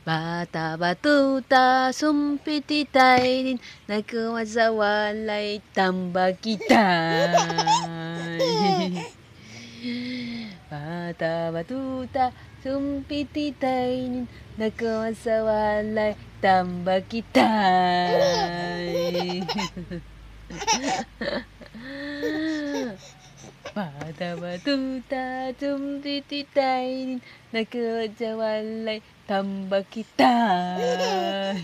Bata batuta sumpititain nagkawasawalay tambakitay. Bata batuta sumpititain nagkawasawalay tambakitay. Bata batuta sumpititain nagkawasawalay tambakitay.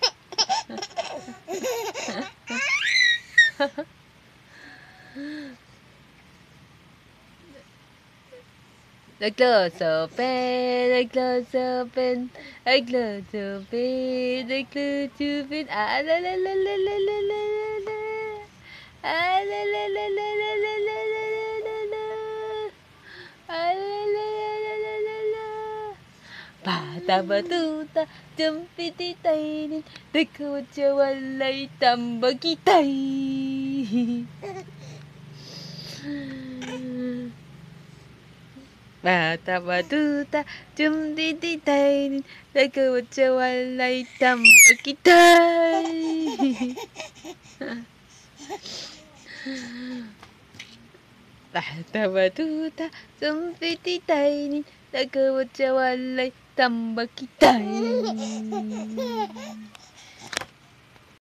The clothes open, the clothes open, the clothes open, the clothes open. Ah la la la la la la la la. Ah la la la la la la la la la la. Ah la la la la la la. Bata batuta jumpititainin nagkawalay tambakitay. Bata batuta jumpititainin nagkawalay tambakitay. Bata batuta jumpititainin nagkawalay tambakitay.